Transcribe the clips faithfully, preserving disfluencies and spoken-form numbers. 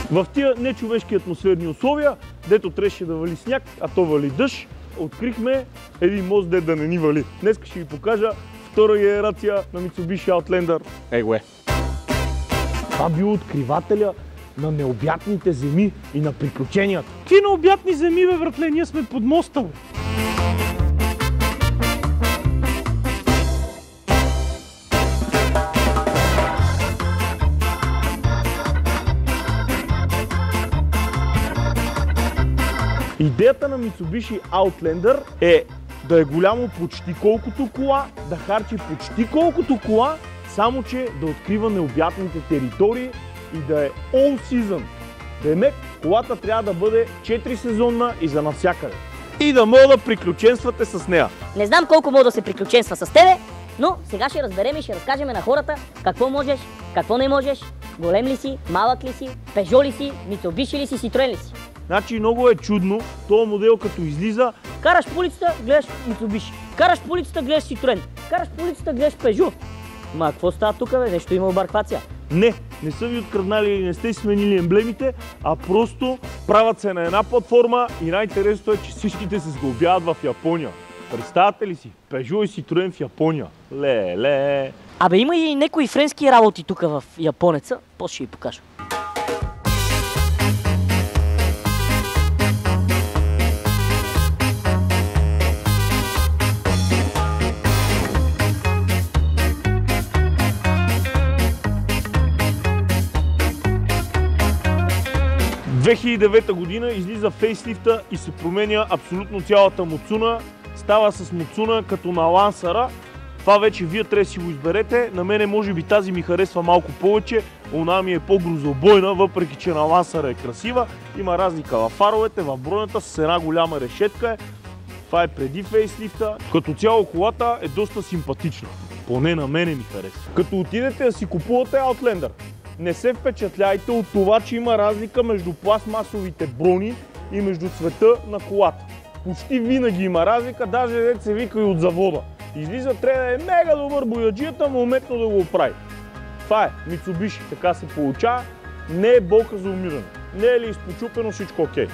В тия нечовешки атмосферни условия, дето трябваше да вали сняг, а то вали дъжд, открихме един мост, де да не ни вали. Днес ще ви покажа втора генерация на Mitsubishi Outlander. Его е! Това бил откривателя на необятните земи и на приключенията. Какви необятни земи, бе, братле? Ние сме под моста, бе. Идеята на Mitsubishi Outlander е да е голямо почти колкото кола, да харчи почти колкото кола, само че да открива необятните територии и да е all season. Демек, колата трябва да бъде четири сезонна и за навсякъде. И да мога да приключенствате с нея. Не знам колко мога да се приключенства с тебе, но сега ще разберем и ще разкажем на хората какво можеш, какво не можеш, голем ли си, малък ли си, Peugeot ли си, Mitsubishi ли си, Citroen ли си. Значи много е чудно, този модел като излиза. Караш по улицата, гледаш Mitsubishi. Караш по улицата, гледаш Citroen. Караш по улицата, гледаш Peugeot. Ма какво става тук, бе? Нещо има обърквация. Не, не са ви откраднали или не сте сменили емблемите, а просто правят се на една платформа и най-интересното е, че всичките се сглобяват в Япония. Представяте ли си? Peugeot и Citroen в Япония. Ле-ле. Абе, има и някои френски работи тук в японеца. После ще ви покажа. две хиляди и девета година излиза фейслифта и се променя абсолютно цялата муцуна. Става с муцуна като на лансъра. Това вече вие трябва да си го изберете. На мене може би тази ми харесва малко повече. Она ми е по-грузобойна, въпреки че на лансъра е красива. Има разлика във фаровете, в бронята с една голяма решетка е. Това е преди фейслифта. Като цяло колата е доста симпатична. Поне на мене ми харесва. Като отидете да си купувате Outlander, не се впечатляйте от това, че има разлика между пластмасовите брони и между цвета на колата. Почти винаги има разлика, даже дето се вика и от завода. Излиза, трябва да е мега добър бояджията, моментно да го оправи. Това е Mitsubishi, така се получава. Не е болка за умиране. Не е ли изпочупено, всичко окей.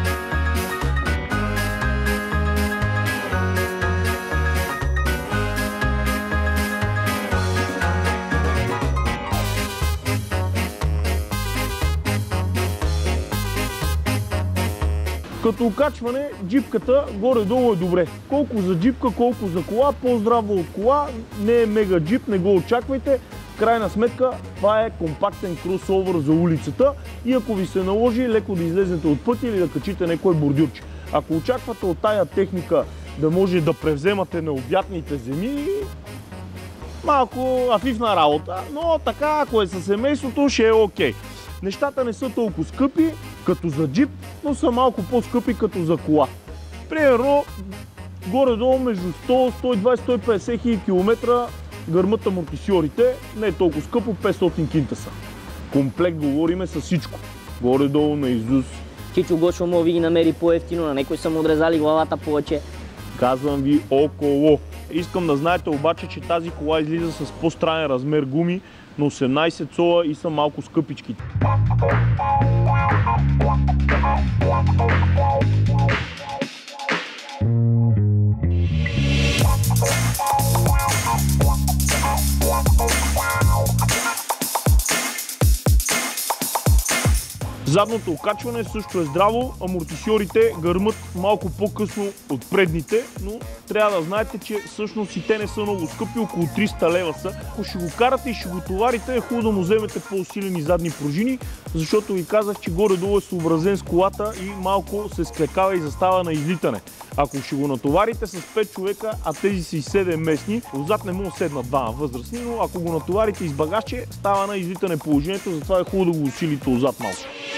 Като окачване, джипката горе-долу е добре. Колко за джипка, колко за кола, по-здраво от кола, не е мега джип, не го очаквайте. В крайна сметка, това е компактен кросовър за улицата и ако ви се наложи, леко да излезете от пътя или да качите някое бордюрче. Ако очаквате от тая техника да може да превземате необятните земи, малко афифна работа, но така, ако е със семейството, ще е окей. Нещата не са толкова скъпи, като за джип, но са малко по-скъпи като за кола. Примерно, горе-долу между сто, сто и двайсет, сто и петдесет хиляди километра гърмат амортисьорите, не е толкова скъпо, петстотин кинта са. Комплект говориме с всичко. Горе-долу на Изус. Чичо Гошо му ви ги намери по-ефтино, на някой са му отрезали главата повече. Казвам ви около. Искам да знаете обаче, че тази кола излиза с по-странен размер гуми на осемнайсет сола и са малко скъпички. Задното окачване също е здраво, амортисьорите гърмат малко по-късно от предните, но трябва да знаете, че всъщност и те не са много скъпи, около триста лева са. Ако ще го карате и ще го товарите, е хубаво да му вземете по-усилени задни пружини, защото ви казах, че горе-долу е съобразен с колата и малко се склекава и застава на излитане. Ако ще го натоварите с пет човека, а тези са и седем местни, отзад не могат да седнат двама възрастни, но ако го натоварите из багажче, става на излитане положението, затова е хубаво да го усилите отзад малко.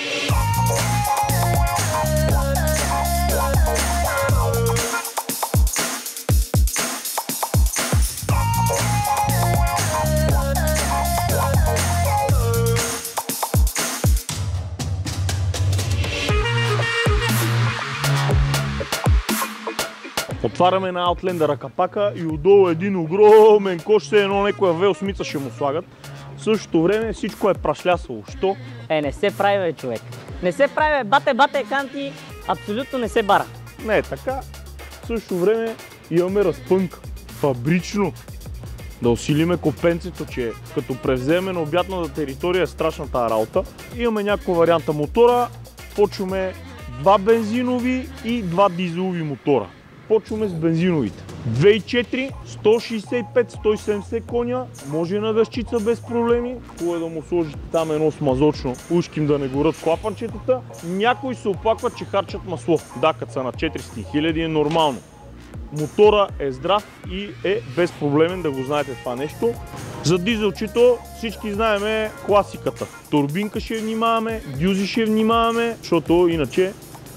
Отваряме на Outlander капака и отдолу един огромен кош, все едно някоя ве осем ще му слагат. В същото време всичко е прашлясало. Що? Е, не се прави, бе, човек. Не се прави, бе, бате, бате, канти, абсолютно не се бара. Не е така. В същото време имаме разпънка. Фабрично. Да усилиме копенцето, че като превземе на обятната територия е страшна тази работа. Имаме някаква варианта мотора. Почваме два бензинови и два дизелови мотора. Почваме с бензиновите. две и четири, сто шейсет и пет до сто и седемдесет коня, може на гъщица без проблеми. Хубаво е да му сложите там едно смазочно, ушким да не горят клапанчетата. Някои се оплакват, че харчат масло. Да, като са на четиристотин хиляди е нормално. Мотора е здрав и е безпроблемен, да го знаете това нещо. За дизелчето всички знаеме класиката. Турбинка ще внимаваме, дюзи ще внимаваме, защото иначе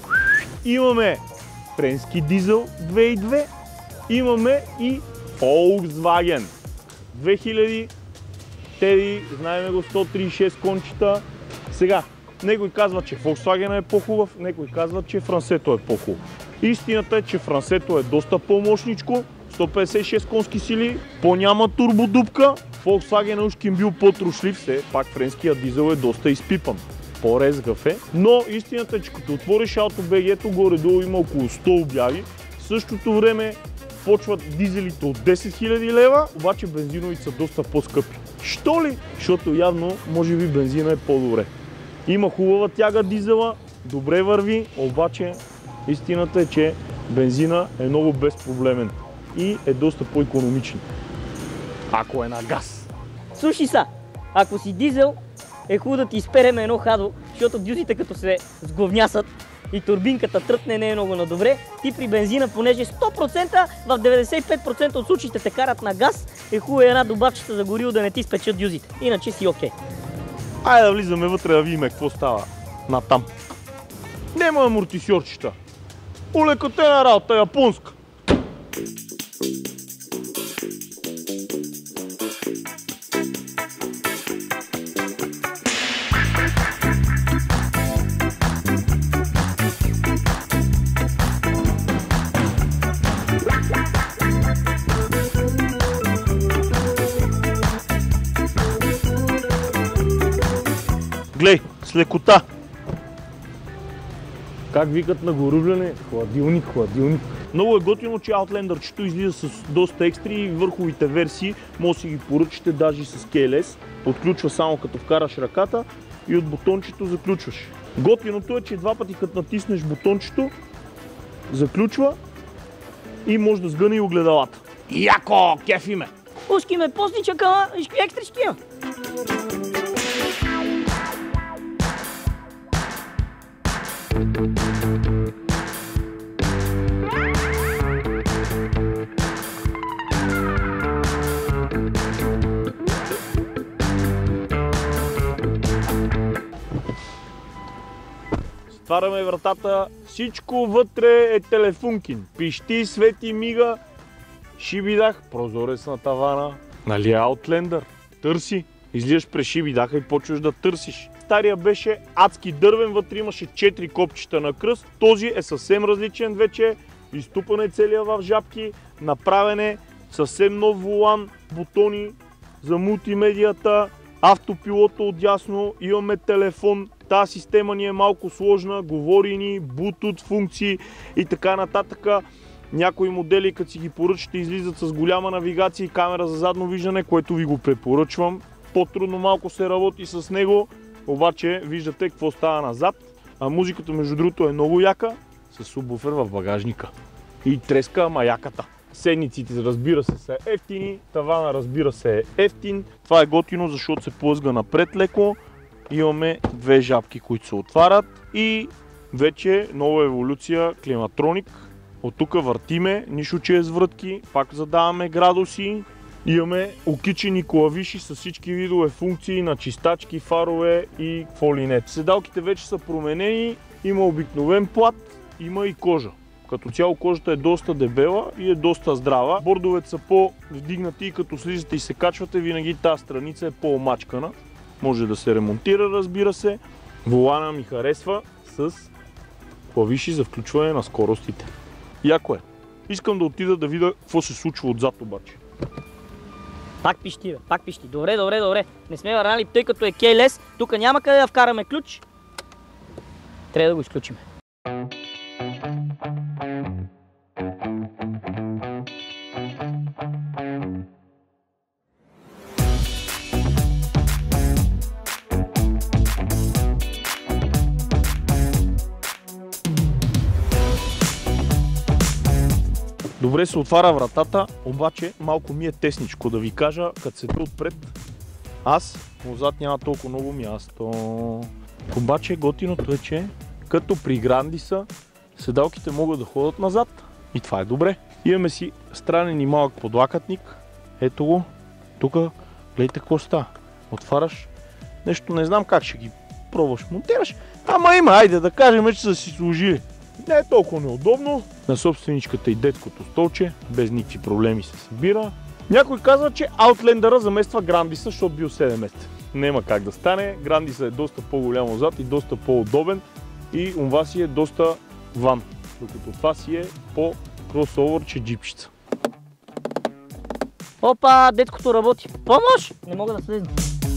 имаме френски дизел две и две, имаме и Volkswagen две хиляди, теди, знаеме го, сто трийсет и шест кончета. Сега, някой казва, че Volkswagen е по-хубав, някой казва, че Франсето е по-хубав. Истината е, че Франсето е доста по-мощничко, сто петдесет и шест конски сили, по-няма турбодупка. Volkswagen ушким бил по-трушлив, все пак френския дизел е доста изпипан. По-резгав е, но истината е, че като отвориш AutoBG-то, горе-долу има около сто обяви. В същото време почват дизелите от десет хиляди лева, обаче бензиновите са доста по-скъпи. Що ли? Защото явно, може би, бензина е по-добре. Има хубава тяга дизела, добре върви, обаче истината е, че бензина е много безпроблемен и е доста по-икономичен. Ако е на газ. Слушай са, ако си дизел, е хубаво да ти изпереме едно хадо, защото дюзите като се сговнясат и турбинката трътне не е много на добре, ти при бензина, понеже сто процента в деветдесет и пет процента от случаите те карат на газ, е хубаво една добавчица за гориво да не ти спечат дюзите. Иначе си окей. Айде да влизаме вътре да видим какво става натам. Нема амортисьорчета. Улекотена работа, японска. Глей, с лекота. Как викат на горубляне? Хладилник, хладилник. Много е готино, че Outlander-чето излиза с доста екстри и върховите версии може да си ги поръчате даже с кей ел ес. Отключва само като вкараш ръката и от бутончето заключваш. Готиното е, че два пъти като натиснеш бутончето, заключва и може да сгъне и огледалата. Яко, кефи ме! Ушки ме постничака, ишки екстрички има. Отваряме вратата, всичко вътре е телефункин. Пищи, свети, мига, шибидах, прозорец на тавана. Нали Outlander? Търси. Излизаш през шибидаха и почваш да търсиш. Стария беше адски дървен, вътре имаше четири копчета на кръст. Този е съвсем различен вече. Изтупан е целия в жабки, направен е съвсем нов волан, бутони за мултимедията, автопилота отдясно, имаме телефон. Тази система ни е малко сложна, говори ни, Bluetooth функции и така нататък. Някои модели, като си ги поръчате, излизат с голяма навигация и камера за задно виждане, което ви го препоръчвам. По-трудно малко се работи с него, обаче виждате какво става назад. А музиката, между другото, е много яка, с субвуфер в багажника. И треска маяката. Седниците, разбира се, са ефтини, тавана, разбира се, е ефтин. Това е готино, защото се плъзга напред леко. Имаме две жабки, които се отварят и вече нова еволюция климатроник. От тук въртиме, нищо че е с врътки, пак задаваме градуси. Имаме окичени клавиши с всички видове функции на чистачки, фарове и какво ли не. Седалките вече са променени, има обикновен плат, има и кожа. Като цяло кожата е доста дебела и е доста здрава. Бордовете са по-вдигнати и като слизате и се качвате, винаги тази страница е по-омачкана. Може да се ремонтира, разбира се. Волана ми харесва с клавиши за включване на скоростите. Яко е. Искам да отида да видя какво се случва отзад обаче. Пак пищи, бе, пак пищи. Добре, добре, добре. Не сме върнали, тъй като е кейлес. Тук няма къде да вкараме ключ. Трябва да го изключим. Добре се отваря вратата, обаче малко ми е тесничко, да ви кажа, като седа отпред, аз отзад няма толкова много място. Обаче готиното е, че като при Грандиса седалките могат да ходят назад и това е добре. Имаме си странен и малък подлакътник, ето го, тук гледайте какво става. Отваряш нещо, не знам как ще ги пробваш, монтираш, ама има, айде да кажем, че са си служили. Не е толкова неудобно. На собственичката и детското столче, без никакви проблеми се събира. Някой казва, че Outlander замества Грандиса, защото бил седем месеца. Няма как да стане. Грандиса е доста по-голям отзад и доста по-удобен. И онова си е доста ван. Докато това си е по-кросовър, че джипчица. Опа, детското работи. Помощ! Не мога да слезна.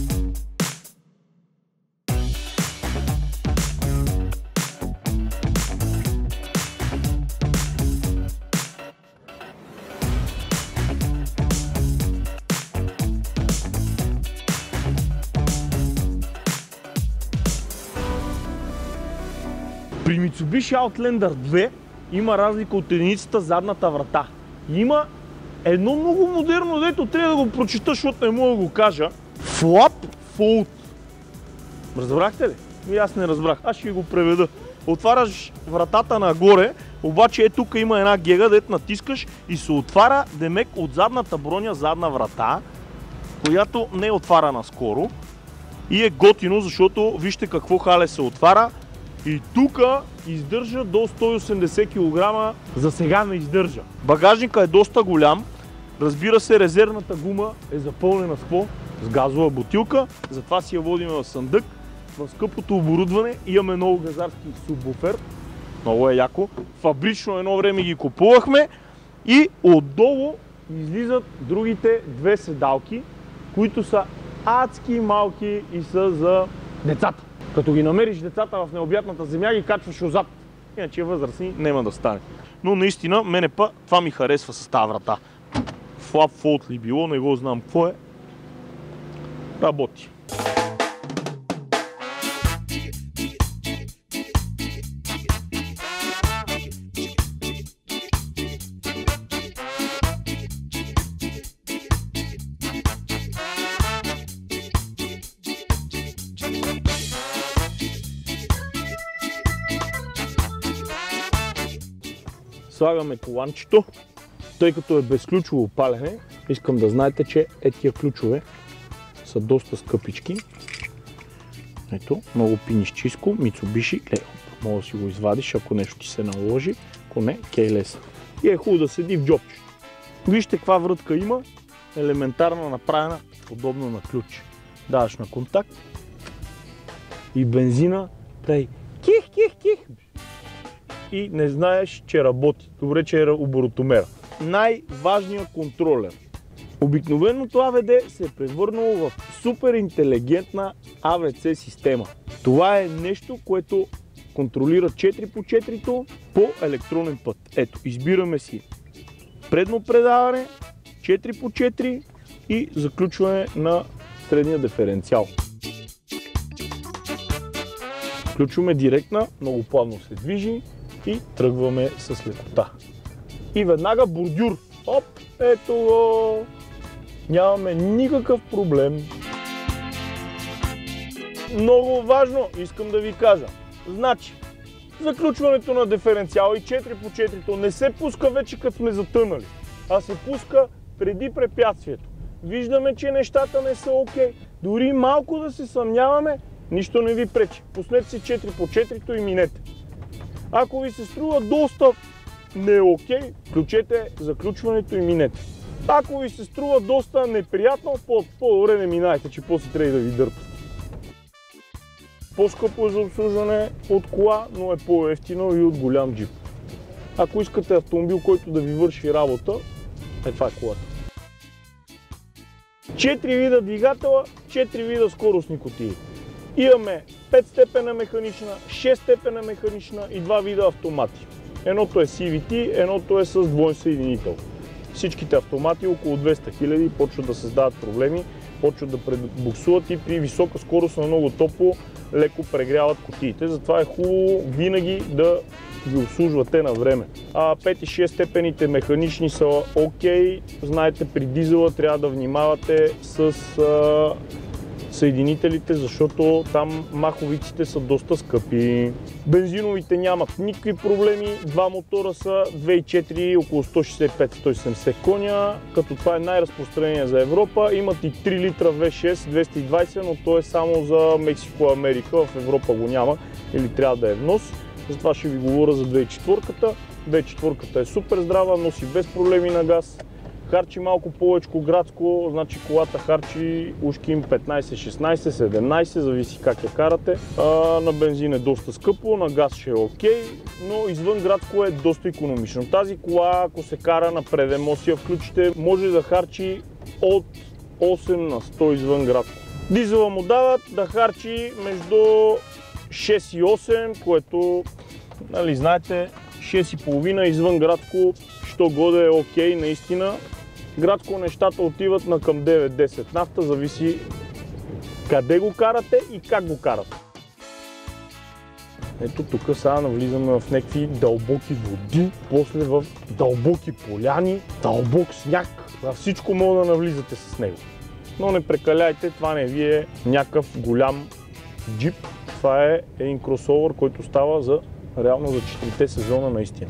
При Mitsubishi Outlander две има разлика от единицата задната врата. Има едно много модерно, дето трябва да го прочита, защото не мога да го кажа. Flap Fold. Разбрахте ли? И аз не разбрах. Аз ще го преведа. Отваряш вратата нагоре, обаче е тук има една гега, дето натискаш и се отваря демек от задната броня задна врата, която не е отваряна скоро. И е готино, защото вижте какво хале се отваря. И тук издържа до сто и осемдесет килограма, за сега не издържа. Багажника е доста голям, разбира се, резервната гума е запълнена с какво? С газова бутилка, затова си я водим в съндък. В скъпото оборудване имаме много газарски субвуфер, много е яко. Фабрично едно време ги купувахме и отдолу излизат другите две седалки, които са адски малки и са за децата. Като ги намериш децата в необятната земя, ги качваш отзад. Иначе възрастни няма да стане. Но наистина, мене па това ми харесва с тази врата. Flap Fold ли било, не го знам какво е. Работи. Слагаме коланчето, тъй като е безключово палене, искам да знаете, че е тия ключове са доста скъпички. Ето, много пинищиско, Mitsubishi, е, мога да си го извадиш, ако нещо ти се наложи, ако не, кейлес. И е хубаво да седи в джобче. Вижте каква врътка има, елементарно направена, подобно на ключ. Даваш на контакт и бензина, тъй ких, ких, ких. И не знаеш, че работи. Добре, че е оборотомера. Най-важният контролер. Обикновено това АВД се е превърнало в супер интелигентна А В С система. Това е нещо, което контролира четири по четири-то по електронен път. Ето, избираме си предно предаване, четири по четири и заключване на средния диференциал. Включваме директна, много плавно се движи и тръгваме с лекота. И веднага бордюр. Оп, ето го! Нямаме никакъв проблем. Много важно, искам да ви кажа. Значи, заключването на диференциал и четири по четири не се пуска вече като сме затънали, а се пуска преди препятствието. Виждаме, че нещата не са окей. Дори малко да се съмняваме, нищо не ви пречи. Пуснете си четири по четири и минете. Ако ви се струва доста не е окей, включете заключването и минете. Ако ви се струва доста неприятно, по-добре не минайте, че после трябва да ви дърпат. По-скъпо е за обслужване от кола, но е по-евтино и от голям джип. Ако искате автомобил, който да ви върши работа, е това е колата. четири вида двигателя, четири вида скоростни кутии. Имаме пет степена механична, шест степена механична и два вида автомати. Едното е си ви ти, едното е с двоен съединител. Всичките автомати, около двеста хиляди, почват да създават проблеми, почват да пребуксуват и при висока скорост на много топло леко прегряват кутиите. Затова е хубаво винаги да ги обслужвате на време. А пет и шест степените механични са окей. Знаете, при дизела трябва да внимавате с а, съединителите, защото там маховиците са доста скъпи. Бензиновите нямат никакви проблеми. Два мотора са две и четири, около сто шейсет и пет до сто и седемдесет коня, като това е най-разпространение за Европа. Имат и три литра ви шест двеста и двайсет, но то е само за Мексико, Америка. В Европа го няма или трябва да е внос. Затова ще ви говоря за две и четири-ката. две и четири-ката е супер здрава, носи без проблеми на газ. Харчи малко повече градско, значи колата харчи ушки им петнайсет, шестнайсет, седемнайсет, зависи как я карате. А, на бензин е доста скъпо, на газ ще е окей, но извън градско е доста икономично. Тази кола, ако се кара на преден мост я включите, може да харчи от осем на сто извън градско. Дизела му дават да харчи между шест и осем, което, нали, знаете, шест и половина извън градско, що годе е окей, наистина. Градско нещата отиват на към девет-десет нафта, зависи къде го карате и как го карате. Ето тук сега навлизаме в някакви дълбоки води, после в дълбоки поляни, дълбок сняг. Всичко може да навлизате с него. Но не прекаляйте, това не ви е някакъв голям джип. Това е един кросовър, който става за реално за четирите сезона наистина.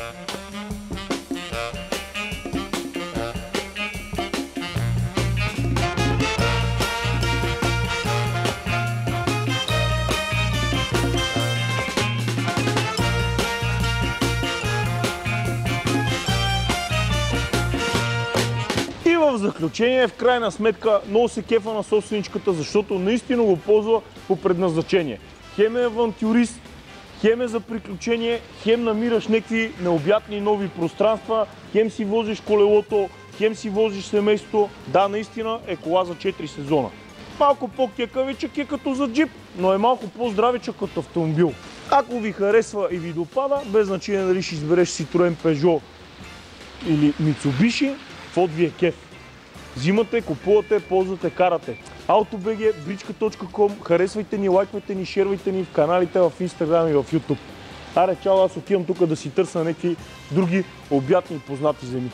В заключение, в крайна сметка, много се кефа на собственичката, защото наистина го ползва по предназначение. Хем е авантюрист, хем е за приключение, хем намираш някакви необятни нови пространства, хем си возиш колелото, хем си возиш семейството. Да, наистина е кола за четири сезона. Малко по-кекавичък е като за джип, но е малко по-здравичък като автомобил. Ако ви харесва и ви допада, без значение дали ще избереш Citroen, Peugeot или Mitsubishi, каквото ви е кеф. Взимате, купувате, ползвате, карате. AutoBG, бричка точка ком, харесвайте ни, лайквайте ни, шервайте ни в каналите в Instagram и в YouTube. Аре, чао, аз отивам тук да си търся някакви други обятни и познати земи.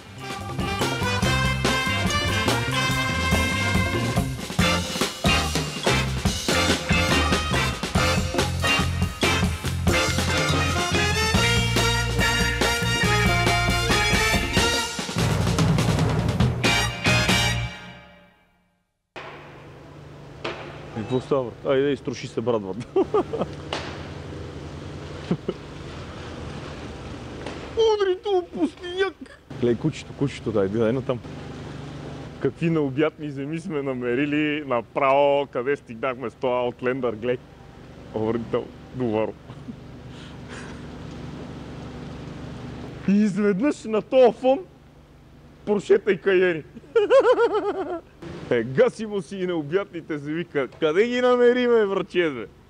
Какво става, брат? Айде, изтруши се, брат, брат. Удри това пустиняк! Глей, кучето, кучето, дай, дай на там. Какви необятни земи сме намерили направо, къде стигнахме с това Outlander, глей. Овърнител, доваро. И изведнъж на този фон Поршета и Кайени. Е, гасимо си и необятните земи. Къде ги намериме, враче, бе?